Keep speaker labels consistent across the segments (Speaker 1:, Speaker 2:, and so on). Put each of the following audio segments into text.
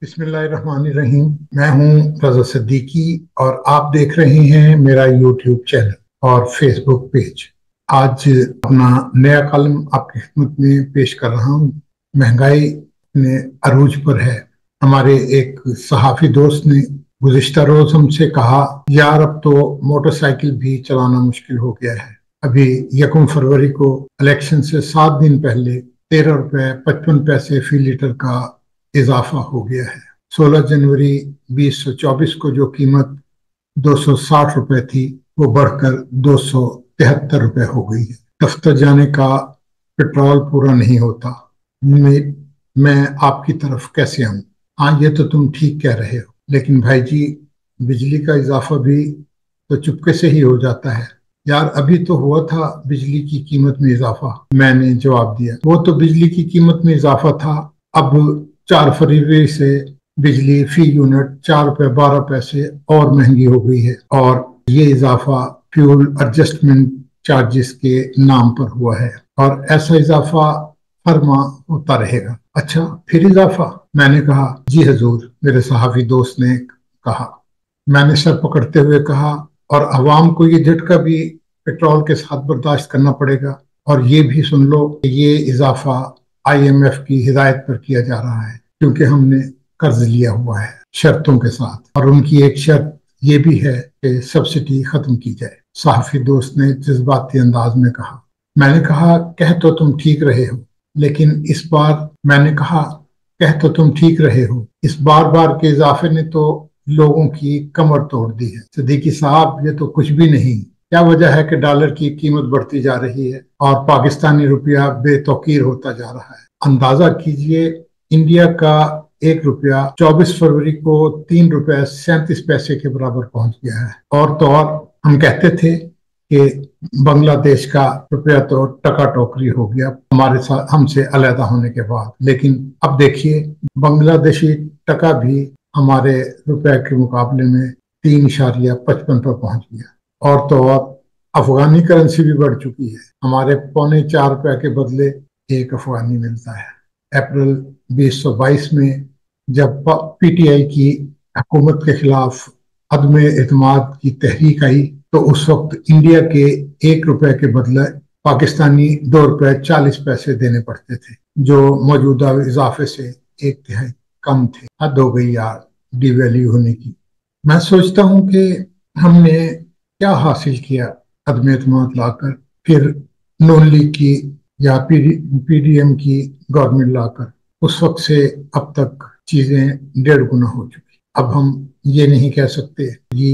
Speaker 1: बिस्मिल्लाहिर्रहमानिर्रहीम। मैं हूं रजा सिद्दीकी और आप देख रहे हैं मेरा यूट्यूब चैनल और फेसबुक पेज। आज अपना नया कलम आपकी खिदमत में पेश कर रहा हूं। महंगाई ने अरूज पर है। हमारे एक सहाफी दोस्त ने गुज़िश्ता रोज हमसे कहा, यार अब तो मोटरसाइकिल भी चलाना मुश्किल हो गया है। अभी 1 फरवरी को इलेक्शन से 7 दिन पहले 13 रुपए 55 पैसे फी लीटर का इजाफा हो गया है। 16 जनवरी 2024 को जो कीमत 260 रुपए थी वो बढ़कर 273 रुपए हो गई है। दफ्तर जाने का पेट्रोल पूरा नहीं होता। मैं आपकी तरफ कैसे आऊं? हाँ, ये तो तुम ठीक कह रहे हो, लेकिन भाई जी बिजली का इजाफा भी तो चुपके से ही हो जाता है। यार अभी तो हुआ था बिजली की कीमत में इजाफा। मैंने जवाब दिया, वो तो बिजली की कीमत में इजाफा था। अब 4 फरवरी से बिजली फी यूनिट 4 रुपए 12 पैसे और महंगी हो गई है और ये इजाफा फ्यूल एडजस्टमेंट चार्जेस के नाम पर हुआ है और ऐसा इजाफा हर माह होता रहेगा। अच्छा, फिर इजाफा? मैंने कहा, जी हजूर, मेरे सहाफी दोस्त ने कहा। मैंने सर पकड़ते हुए कहा, और अवाम को ये झटका भी पेट्रोल के साथ बर्दाश्त करना पड़ेगा। और ये भी सुन लो कि ये इजाफा IMF की हिदायत पर किया जा रहा है, क्योंकि हमने कर्ज लिया हुआ है शर्तों के साथ, और उनकी एक शर्त ये भी है कि सब्सिडी खत्म की जाए। सहाफी दोस्त ने जज्बाती अंदाज में कहा। मैंने कहा, कह तो तुम ठीक रहे हो, लेकिन इस बार मैंने कहा, कह तो तुम ठीक रहे हो, इस बार बार के इजाफे ने तो लोगों की कमर तोड़ दी है। सिद्दीकी साहब, ये तो कुछ भी नहीं। क्या वजह है कि डॉलर की कीमत बढ़ती जा रही है और पाकिस्तानी रुपया बेतौकीर होता जा रहा है? अंदाजा कीजिए, इंडिया का 1 रुपया 24 फरवरी को 3 रुपए 37 पैसे के बराबर पहुंच गया है। और तो और हम कहते थे कि बांग्लादेश का रुपया तो टका टोकरी हो गया हमारे साथ, हमसे अलहदा होने के बाद। लेकिन अब देखिए, बांग्लादेशी टका भी हमारे रुपए के मुकाबले में 3.55 पर पहुंच गया। और तो और अफगानी करेंसी भी बढ़ चुकी है। हमारे 3.25 रुपए के बदले 1 अफगानी मिलता है। अप्रैल 2022 में जब PTI की हुकूमत के खिलाफ अदम एतमाद की तहरीक आई, तो उस वक्त इंडिया के 1 रुपए के बदले पाकिस्तानी 2 रुपए 40 पैसे देने पड़ते थे, जो मौजूदा इजाफे से 1/3 कम थे। हद हो गई यार डिवैल्यू होने की। मैं सोचता हूं कि हमने क्या हासिल किया अदम एतमाद लाकर, फिर नून लीग की या PDM की गवर्नमेंट लाकर। उस वक्त से अब तक चीजें 1.5 गुना हो चुकी। अब हम ये नहीं कह सकते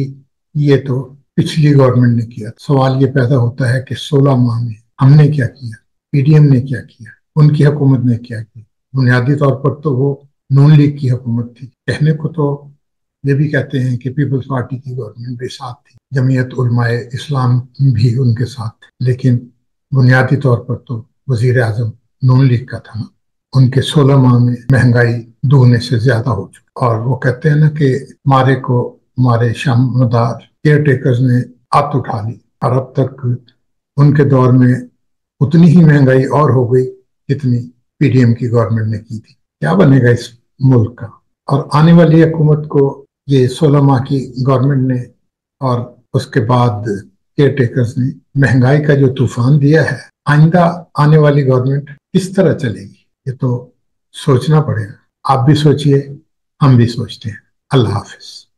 Speaker 1: ये तो पिछली गवर्नमेंट ने किया। सवाल ये पैदा होता है कि 16 माह में हमने क्या किया, PDM ने क्या किया, उनकी हुकूमत ने क्या किया। बुनियादी तौर पर तो वो नून लीग की हुकूमत थी। कहने को तो ये भी कहते हैं कि पीपल्स पार्टी की गवर्नमेंट भी साथ थी, जमीयत उलमाए इस्लाम भी उनके साथ थे, लेकिन बुनियादी तौर पर तो वजीर आजम नून लीग का था ना। उनके 16 माह में महंगाई दुगने से ज्यादा हो चुकी। और वो कहते हैं ना कि मारे को मारे शामदार केयर टेकर्स ने आत उठा ली, और अब तक उनके दौर में उतनी ही महंगाई और हो गई जितनी PDM की गवर्नमेंट ने की थी। क्या बनेगा इस मुल्क का? और आने वाली हुकूमत को ये 16 माह की गवर्नमेंट ने और उसके बाद केयर टेकर्स ने महंगाई का जो तूफान दिया है, आइंदा आने वाली गवर्नमेंट किस तरह चलेगी, ये तो सोचना पड़ेगा। आप भी सोचिए, हम भी सोचते हैं। अल्लाह हाफिज।